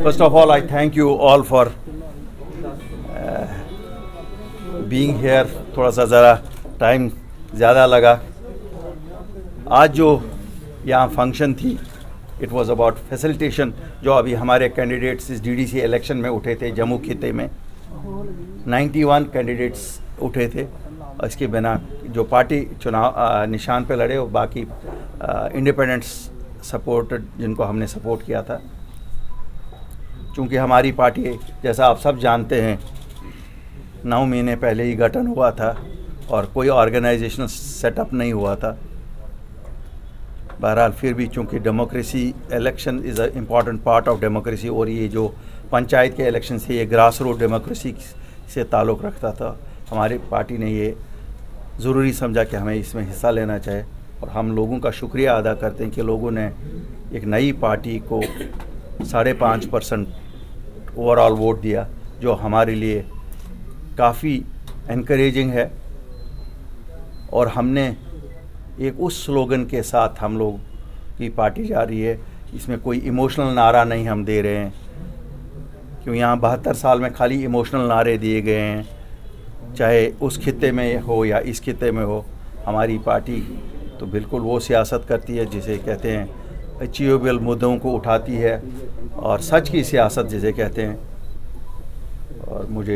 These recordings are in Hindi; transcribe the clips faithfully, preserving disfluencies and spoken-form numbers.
First of all, I thank you all for uh, being here. थोड़ा सा ज़रा टाइम ज़्यादा लगा. आज जो यहाँ फंक्शन थी, इट वाज अबाउट फैसिलिटेशन. जो अभी हमारे कैंडिडेट्स इस डीडीसी इलेक्शन में उठे थे जम्मू खिते में, इक्यानवे कैंडिडेट्स उठे थे. इसके बिना जो पार्टी चुनाव निशान पे लड़े और बाकी इंडिपेंडेंट्स सपोर्टेड जिनको हमने सपोर्ट किया था. चूँकि हमारी पार्टी, जैसा आप सब जानते हैं, नौ महीने पहले ही गठन हुआ था और कोई ऑर्गेनाइजेशनल सेटअप नहीं हुआ था. बहरहाल फिर भी चूँकि democracy, election is a important part of democracy, और ये जो पंचायत के इलेक्शन से ये ग्रास रूट डेमोक्रेसी से ताल्लुक़ रखता था, हमारी पार्टी ने ये ज़रूरी समझा कि हमें इसमें हिस्सा लेना चाहिए. और हम लोगों का शुक्रिया अदा करते हैं कि लोगों ने एक नई पार्टी को साढ़े पाँच परसेंट ओवरऑल वोट दिया, जो हमारे लिए काफ़ी एनकरेजिंग है. और हमने एक उस स्लोगन के साथ हम लोग की पार्टी जा रही है. इसमें कोई इमोशनल नारा नहीं हम दे रहे हैं, क्यों यहाँ बहत्तर साल में खाली इमोशनल नारे दिए गए हैं, चाहे उस खित्ते में हो या इस खित्ते में हो. हमारी पार्टी तो बिल्कुल वो सियासत करती है जिसे कहते हैं अचीवेबल मुद्दों को उठाती है, और सच की सियासत जिसे कहते हैं. और मुझे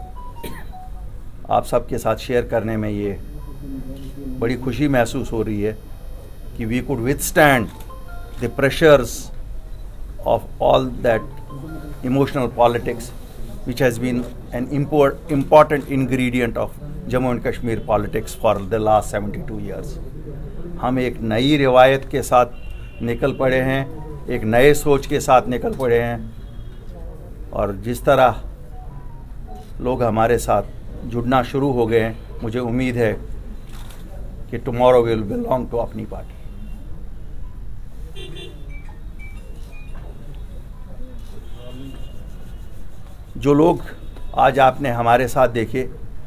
आप सब के साथ शेयर करने में ये बड़ी खुशी महसूस हो रही है कि we could withstand the pressures of all that emotional politics which has been an import, important ingredient of Jammu and Kashmir politics for the last seventy-two years. हम एक नई रिवायत के साथ निकल पड़े हैं, एक नए सोच के साथ निकल पड़े हैं, और जिस तरह लोग हमारे साथ जुड़ना शुरू हो गए हैं, मुझे उम्मीद है कि टुमारो विल बिलोंग टू अपनी पार्टी. जो लोग आज आपने हमारे साथ देखे,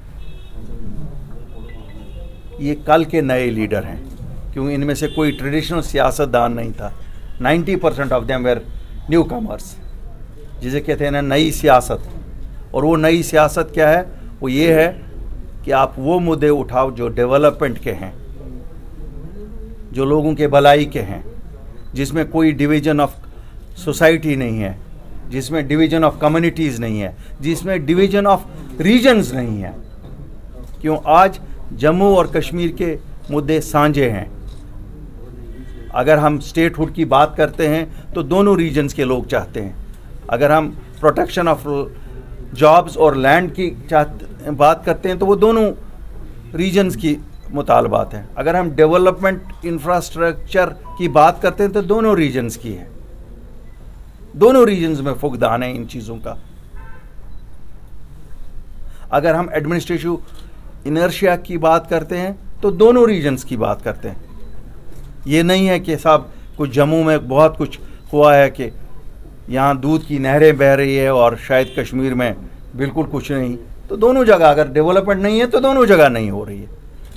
ये कल के नए लीडर हैं, क्योंकि इनमें से कोई ट्रेडिशनल सियासतदान नहीं था. नब्बे percent of them were newcomers, जिसे कहते हैं ना नई सियासत. और वो नई सियासत क्या है? वो ये है कि आप वो मुद्दे उठाओ जो डेवलपमेंट के हैं, जो लोगों के भलाई के हैं, जिसमें कोई डिवीजन ऑफ सोसाइटी नहीं है, जिसमें डिवीजन ऑफ कम्युनिटीज़ नहीं है, जिसमें डिवीजन ऑफ रीजन्स नहीं है. क्यों आज जम्मू और कश्मीर के मुद्दे साझे हैं. अगर हम स्टेटहुड की बात करते हैं तो दोनों रीजन्स के लोग चाहते हैं. अगर हम प्रोटेक्शन ऑफ जॉब्स और लैंड की बात करते हैं तो वो दोनों रीजन्स की मुतालबात हैं. अगर हम डेवलपमेंट इंफ्रास्ट्रक्चर की बात करते हैं तो दोनों रीजन्स की है. दोनों रीजन्स में फुकदान है इन चीज़ों का. अगर हम एडमिनिस्ट्रेटिव इनर्शिया की बात करते हैं तो दोनों रीजन्स की बात करते हैं. ये नहीं है कि साहब कुछ जम्मू में बहुत कुछ हुआ है कि यहाँ दूध की नहरें बह रही है और शायद कश्मीर में बिल्कुल कुछ नहीं. तो दोनों जगह अगर डेवलपमेंट नहीं है तो दोनों जगह नहीं हो रही है.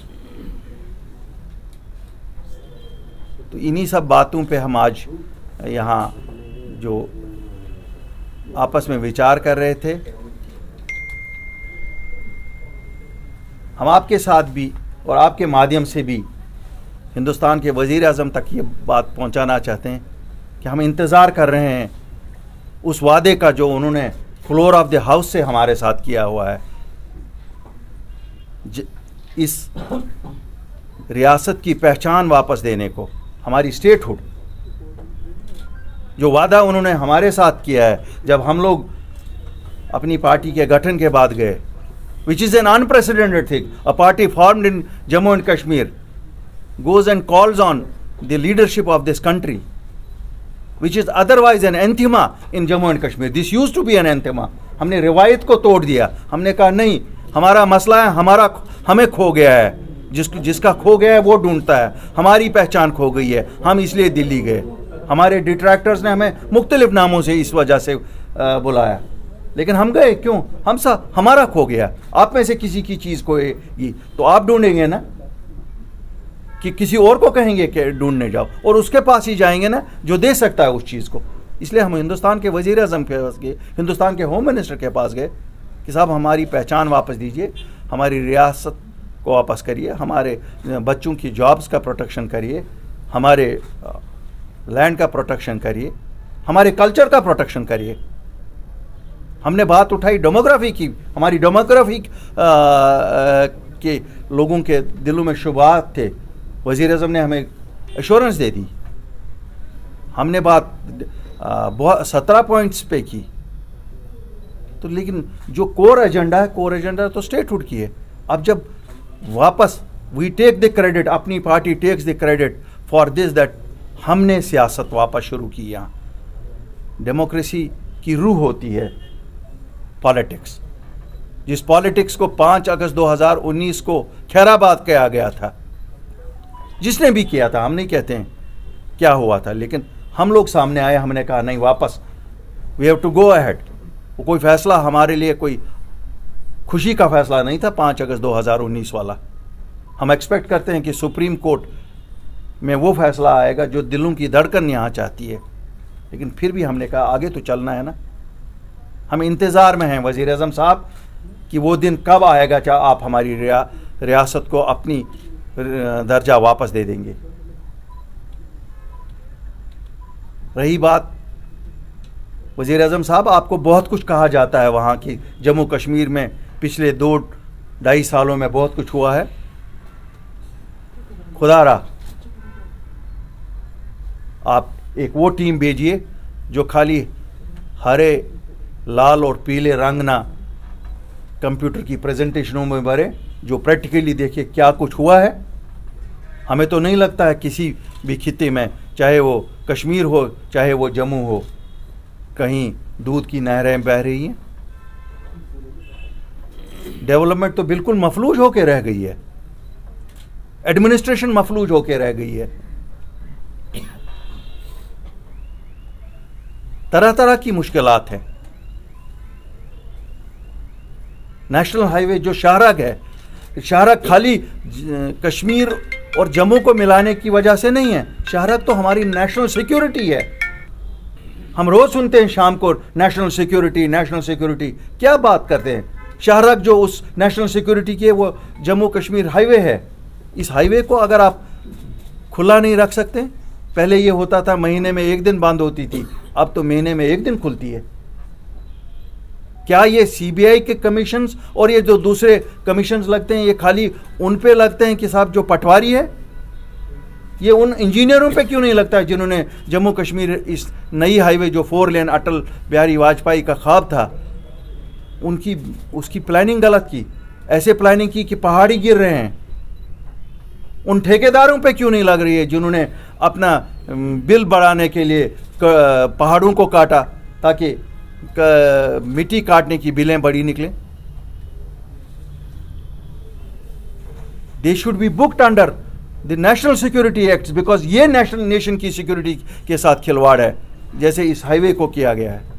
तो इन्हीं सब बातों पे हम आज यहाँ जो आपस में विचार कर रहे थे, हम आपके साथ भी और आपके माध्यम से भी हिंदुस्तान के वज़ीर आज़म तक ये बात पहुंचाना चाहते हैं कि हम इंतज़ार कर रहे हैं उस वादे का जो उन्होंने फ्लोर ऑफ द हाउस से हमारे साथ किया हुआ है. इस रियासत की पहचान वापस देने को, हमारी स्टेटहुड, जो वादा उन्होंने हमारे साथ किया है जब हम लोग अपनी पार्टी के गठन के बाद गए, which is an unprecedented thing. A party formed in Jammu and Kashmir goes and calls on the leadership of this country, which is otherwise an anthema in Jammu and Kashmir. This used to be an anthema. हमने रिवायत को तोड़ दिया. हमने कहा नहीं, हमारा मसला है, हमारा हमें खो गया है, जिस जिसका खो गया है वो ढूंढता है. हमारी पहचान खो गई है, हम इसलिए दिल्ली गए. हमारे डिट्रैक्टर्स ने हमें मुख्तलिफ नामों से इस वजह से बुलाया, लेकिन हम गए क्यों? हम सा हमारा खो गया. आप में से किसी की चीज़ को ये तो आप ढूंढेंगे ना, कि किसी और को कहेंगे कि ढूंढने जाओ, और उसके पास ही जाएंगे ना जो दे सकता है उस चीज़ को. इसलिए हम हिंदुस्तान के वज़ीर आज़म के पास गए, हिंदुस्तान के होम मिनिस्टर के पास गए कि साहब हमारी पहचान वापस दीजिए, हमारी रियासत को वापस करिए, हमारे बच्चों की जॉब्स का प्रोटेक्शन करिए, हमारे लैंड का प्रोटेक्शन करिए, हमारे कल्चर का प्रोटेक्शन करिए। हमने बात उठाई डेमोग्राफी की, हमारी डेमोग्राफी के लोगों के दिलों में शुबहात थे, वज़ीर आज़म ने हमें एश्योरेंस दे दी। हमने बात बहुत सत्रह पॉइंट्स पे की, तो लेकिन जो कोर एजेंडा है, कोर एजेंडा तो स्टेटहुड की है। अब जब वापस वी टेक द क्रेडिट, अपनी party takes the credit for this that हमने सियासत वापस शुरू की। यहाँ डेमोक्रेसी की रूह होती है पॉलिटिक्स, जिस पॉलिटिक्स को पाँच अगस्त दो हज़ार उन्नीस को खैराबाद किया गया था, जिसने भी किया था, हम नहीं कहते हैं क्या हुआ था, लेकिन हम लोग सामने आए, हमने कहा नहीं वापस we have to go ahead. वो कोई फैसला हमारे लिए कोई खुशी का फैसला नहीं था पाँच अगस्त दो हज़ार उन्नीस वाला। हम एक्सपेक्ट करते हैं कि सुप्रीम कोर्ट में वो फैसला आएगा जो दिलों की धड़कन यहाँ चाहती है, लेकिन फिर भी हमने कहा आगे तो चलना है ना। हम इंतज़ार में हैं वज़ीर आज़म साहब कि वो दिन कब आएगा जब आप हमारी रिया रियासत को अपनी दर्जा वापस दे देंगे। रही बात वज़ीर आज़म साहब, आपको बहुत कुछ कहा जाता है वहाँ की जम्मू कश्मीर में पिछले दो ढाई सालों में बहुत कुछ हुआ है। खुदारा आप एक वो टीम भेजिए जो खाली हरे, लाल और पीले रंग ना कंप्यूटर की प्रेजेंटेशनों में भरे, जो प्रैक्टिकली देखिए क्या कुछ हुआ है। हमें तो नहीं लगता है किसी भी खित्ते में, चाहे वो कश्मीर हो चाहे वो जम्मू हो, कहीं दूध की नहरें बह रही हैं। डेवलपमेंट तो बिल्कुल मफलूज होकर रह गई है, एडमिनिस्ट्रेशन मफलूज होकर रह गई है। तरह तरह की मुश्किलात हैं। नेशनल हाईवे जो शाहराग है, शाहराग खाली कश्मीर और जम्मू को मिलाने की वजह से नहीं है, शाहराग तो हमारी नेशनल सिक्योरिटी है। हम रोज सुनते हैं शाम को नेशनल सिक्योरिटी, नेशनल सिक्योरिटी, क्या बात करते हैं। शाहराग जो उस नेशनल सिक्योरिटी की है वो जम्मू कश्मीर हाईवे है। इस हाईवे को अगर आप खुला नहीं रख सकते, पहले ये होता था महीने में एक दिन बंद होती थी, अब तो महीने में एक दिन खुलती है। क्या ये सीबीआई के कमीशंस और ये जो दूसरे कमीशंस लगते हैं, ये खाली उन पे लगते हैं कि साहब जो पटवारी है, ये उन इंजीनियरों पे क्यों नहीं लगता है जिन्होंने जम्मू कश्मीर इस नई हाईवे जो फोर लेन अटल बिहारी वाजपेयी का ख्वाब था, उनकी उसकी प्लानिंग गलत की, ऐसे प्लानिंग की कि पहाड़ी गिर रहे हैं। उन ठेकेदारों पे क्यों नहीं लग रही है जिन्होंने अपना बिल बढ़ाने के लिए पहाड़ों को काटा ताकि मिट्टी काटने की बिलें बड़ी निकलें। They should be booked under the national security act, because ये नेशनल नेशन की सिक्योरिटी के साथ खिलवाड़ है, जैसे इस हाईवे को किया गया है।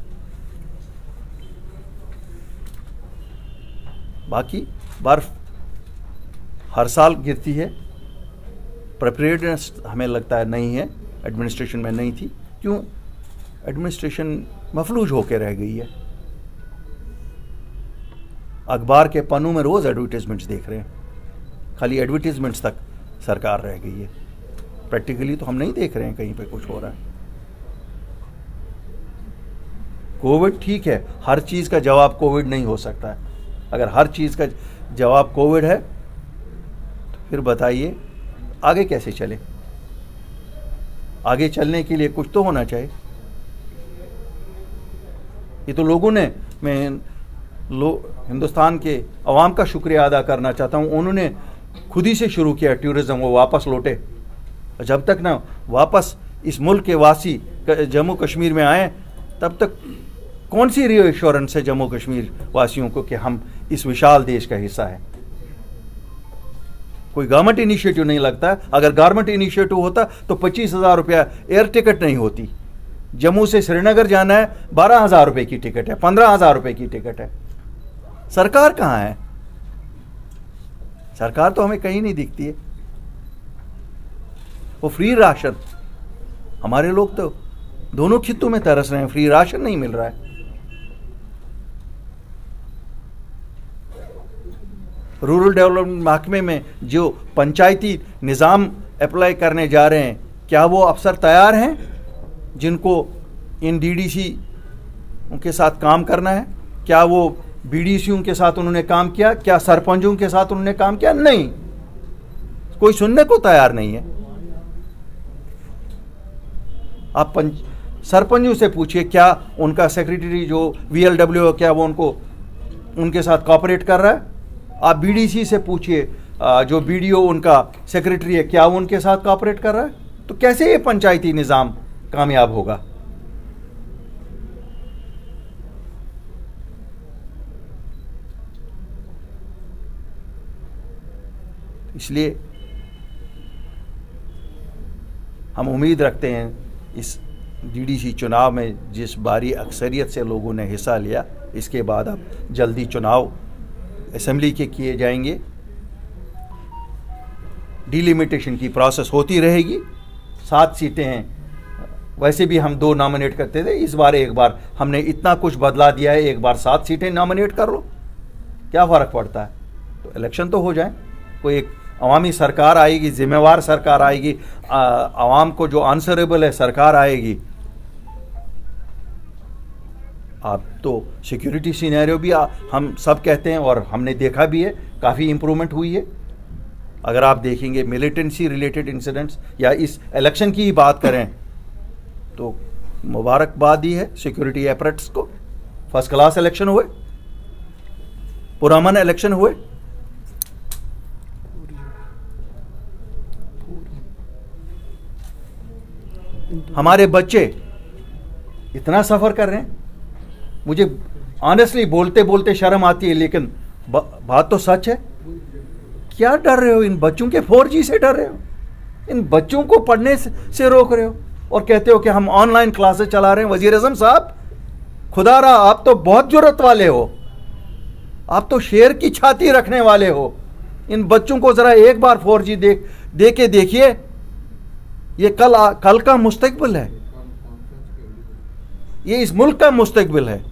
बाकी बर्फ हर साल गिरती है, प्रिपेयर्डनेस हमें लगता है नहीं है, एडमिनिस्ट्रेशन में नहीं थी। क्यों? एडमिनिस्ट्रेशन मफलूज होकर रह गई है। अखबार के पन्नों में रोज एडवर्टीजमेंट्स देख रहे हैं, खाली एडवर्टीजमेंट्स तक सरकार रह गई है। प्रैक्टिकली तो हम नहीं देख रहे हैं कहीं पे कुछ हो रहा है। कोविड ठीक है, हर चीज का जवाब कोविड नहीं हो सकता है। अगर हर चीज का जवाब कोविड है तो फिर बताइए आगे कैसे चले। आगे चलने के लिए कुछ तो होना चाहिए। ये तो लोगों ने, मैं लो हिंदुस्तान के अवाम का शुक्रिया अदा करना चाहता हूँ, उन्होंने खुद ही से शुरू किया टूरिज्म, वो वापस लौटे। जब तक ना वापस इस मुल्क के वासी जम्मू कश्मीर में आए, तब तक कौन सी रीअश्योरेंस है जम्मू कश्मीर वासियों को कि हम इस विशाल देश का हिस्सा है। कोई गवर्नमेंट इनिशिएटिव नहीं लगता। अगर गवर्नमेंट इनिशिएटिव होता तो पच्चीस हजार रुपया एयर टिकट नहीं होती। जम्मू से श्रीनगर जाना है, बारह हजार रुपये की टिकट है, पंद्रह हजार रुपये की टिकट है। सरकार कहाँ है? सरकार तो हमें कहीं नहीं दिखती है। वो फ्री राशन, हमारे लोग तो दोनों खित्तों में तरस रहे हैं, फ्री राशन नहीं मिल रहा है। रूरल डेवलपमेंट महकमे में जो पंचायती निज़ाम अप्लाई करने जा रहे हैं, क्या वो अफसर तैयार हैं जिनको इन डीडीसी उनके साथ काम करना है? क्या वो बीडीसीओं के साथ उन्होंने काम किया? क्या सरपंचों के साथ उन्होंने काम किया? नहीं, कोई सुनने को तैयार नहीं है। आप पंच सरपंचों से पूछिए, क्या उनका सेक्रेटरी जो वीएलडब्ल्यू है, क्या वो उनको उनके साथ कोऑपरेट कर रहा है? आप बीडीसी से पूछिए, जो बीडीओ उनका सेक्रेटरी है, क्या वो उनके साथ कोऑपरेट कर रहा है? तो कैसे ये पंचायती निज़ाम कामयाब होगा? इसलिए हम उम्मीद रखते हैं इस डीडीसी चुनाव में जिस भारी अक्सरियत से लोगों ने हिस्सा लिया, इसके बाद अब जल्दी चुनाव असेंबली के किए जाएंगे, डिलिमिटेशन की प्रोसेस होती रहेगी। सात सीटें हैं, वैसे भी हम दो नॉमिनेट करते थे, इस बार एक बार हमने इतना कुछ बदला दिया है, एक बार सात सीटें नॉमिनेट कर लो, क्या फ़र्क पड़ता है? तो इलेक्शन तो हो जाए, कोई एक अवामी सरकार आएगी, जिम्मेवार सरकार आएगी, आवाम को जो आंसरेबल है सरकार आएगी। आप तो सिक्योरिटी सिनेरियो भी आ, हम सब कहते हैं और हमने देखा भी है, काफ़ी इम्प्रूवमेंट हुई है। अगर आप देखेंगे मिलिटेंसी रिलेटेड इंसिडेंट्स या इस इलेक्शन की ही बात करें तो मुबारकबाद ही है सिक्योरिटी एपरेट्स को। फर्स्ट क्लास इलेक्शन हुए, पुरअमन इलेक्शन हुए। हमारे बच्चे इतना सफ़र कर रहे हैं, मुझे ऑनेस्टली बोलते बोलते शर्म आती है, लेकिन बात तो सच है। क्या डर रहे हो इन बच्चों के? फोर जी से डर रहे हो? इन बच्चों को पढ़ने से रोक रहे हो और कहते हो कि हम ऑनलाइन क्लासेस चला रहे हैं। वजीर आज़म साहब, खुदारा आप तो बहुत जुर्रत वाले हो, आप तो शेर की छाती रखने वाले हो। इन बच्चों को ज़रा एक बार फोर जी देख दे के देखिए, ये कल कल का मुस्तकबिल है, ये इस मुल्क का मुस्तकबिल है।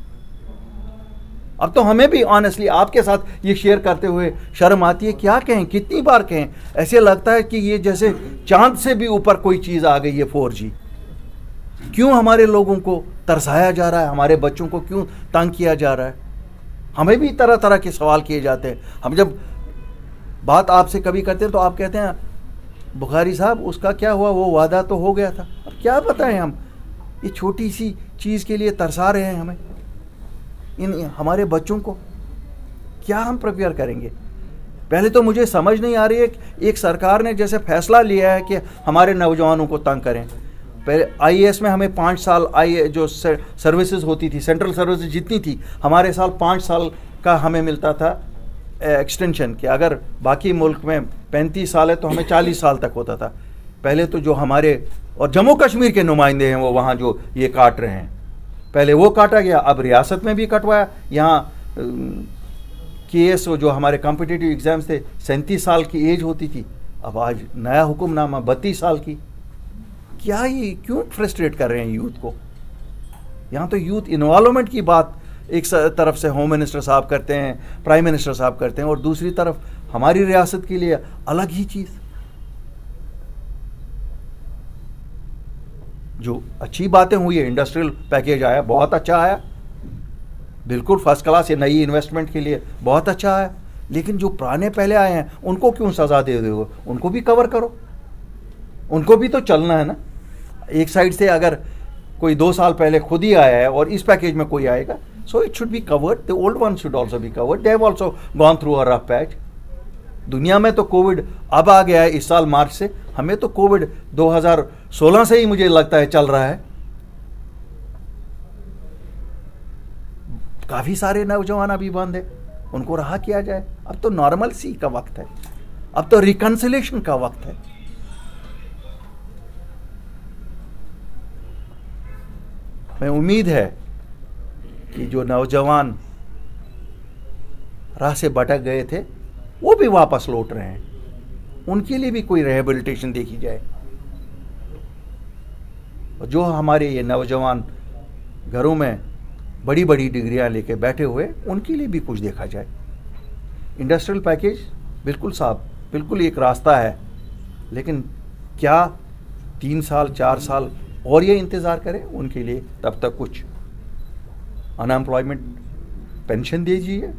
अब तो हमें भी ऑनेस्टली आपके साथ ये शेयर करते हुए शर्म आती है। क्या कहें, कितनी बार कहें, ऐसे लगता है कि ये जैसे चांद से भी ऊपर कोई चीज़ आ गई है फोर जी। क्यों हमारे लोगों को तरसाया जा रहा है, हमारे बच्चों को क्यों तंग किया जा रहा है? हमें भी तरह तरह के सवाल किए जाते हैं। हम जब बात आपसे कभी करते हैं तो आप कहते हैं बुखारी साहब उसका क्या हुआ, वो वादा तो हो गया था। अब क्या बताएं हम, ये छोटी सी चीज़ के लिए तरसा रहे हैं हमें, इन हमारे बच्चों को क्या हम प्रिपेयर करेंगे? पहले तो मुझे समझ नहीं आ रही है, एक सरकार ने जैसे फैसला लिया है कि हमारे नौजवानों को तंग करें। पहले आईएएस में हमें पाँच साल आई जो सर्विसेज होती थी, सेंट्रल सर्विसेज जितनी थी, हमारे साल पाँच साल का हमें मिलता था एक्सटेंशन के। अगर बाकी मुल्क में पैंतीस साल है तो हमें चालीस साल तक होता था। पहले तो जो हमारे और जम्मू कश्मीर के नुमाइंदे हैं वो वहाँ जो ये काट रहे हैं, पहले वो काटा गया, अब रियासत में भी कटवाया। यहाँ के एस जो हमारे कॉम्पिटिटिव एग्ज़ाम्स थे सैंतीस साल की एज होती थी, अब आज नया हुक्मनामा बत्तीस साल की। क्या ये क्यों फ्रस्ट्रेट कर रहे हैं यूथ को? यहाँ तो यूथ इन्वॉल्वमेंट की बात एक तरफ से होम मिनिस्टर साहब करते हैं, प्राइम मिनिस्टर साहब करते हैं, और दूसरी तरफ हमारी रियासत के लिए अलग ही चीज़। जो अच्छी बातें हुई है, इंडस्ट्रियल पैकेज आया, बहुत अच्छा आया, बिल्कुल फर्स्ट क्लास, ये नई इन्वेस्टमेंट के लिए बहुत अच्छा आया। लेकिन जो पुराने पहले आए हैं उनको क्यों सज़ा दे दो? उनको भी कवर करो, उनको भी तो चलना है ना। एक साइड से अगर कोई दो साल पहले खुद ही आया है और इस पैकेज में कोई आएगा, so it should be covered, the old one should also be covered, they have also gone through a rough patch. दुनिया में तो कोविड अब आ गया है इस साल मार्च से, हमें तो कोविड दो हज़ार सोलह से ही मुझे लगता है चल रहा है। काफ़ी सारे नौजवान अभी बंद है, उनको रहा किया जाए। अब तो नॉर्मल सी का वक्त है, अब तो रिकन्सिलेशन का वक्त है। मैं उम्मीद है कि जो नौजवान राह से भटक गए थे वो भी वापस लौट रहे हैं, उनके लिए भी कोई रिहेबिलिटेशन देखी जाए। और जो हमारे ये नौजवान घरों में बड़ी बड़ी डिग्रियां लेके बैठे हुए, उनके लिए भी कुछ देखा जाए। इंडस्ट्रियल पैकेज बिल्कुल साहब, बिल्कुल एक रास्ता है, लेकिन क्या तीन साल चार साल और ये इंतज़ार करें उनके लिए? तब तक कुछ अनएम्प्लॉयमेंट पेंशन दीजिए।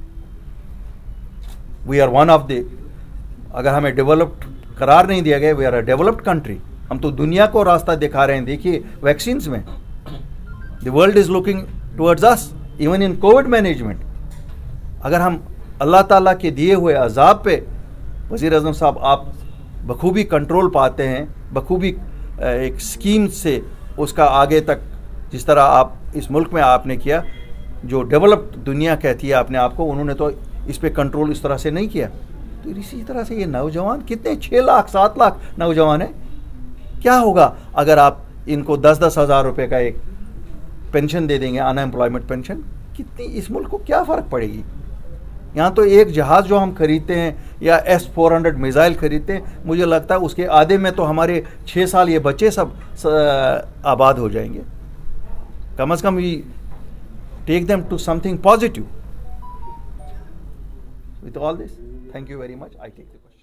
We are one of the, अगर हमें डेवलप्ड करार नहीं दिया गया, we are a developed country. हम तो दुनिया को रास्ता दिखा रहे हैं। देखिए वैक्सीन्स में, the world is looking towards us, even in COVID management. अगर हम अल्लाह ताला के दिए हुए अजाब पे, वज़ीर आज़म साहब, आप बखूबी कंट्रोल पाते हैं, बखूबी एक स्कीम से उसका आगे तक, जिस तरह आप इस मुल्क में आपने किया, जो डेवलप्ड दुनिया कहती है अपने आप को, उन्होंने तो इस पे कंट्रोल इस तरह से नहीं किया। तो इसी तरह से ये नौजवान कितने, छः लाख सात लाख नौजवान हैं। क्या होगा अगर आप इनको दस दस हज़ार रुपये का एक पेंशन दे देंगे, अनएम्प्लॉयमेंट पेंशन? कितनी इस मुल्क को क्या फ़र्क पड़ेगी? यहाँ तो एक जहाज़ जो हम खरीदते हैं या एस फोर हंड्रेड मिज़ाइल खरीदते हैं, मुझे लगता है उसके आधे में तो हमारे छः साल ये बच्चे सब आबाद हो जाएंगे। Come as come we take them to something positive. With all this, thank you very much. I take the question.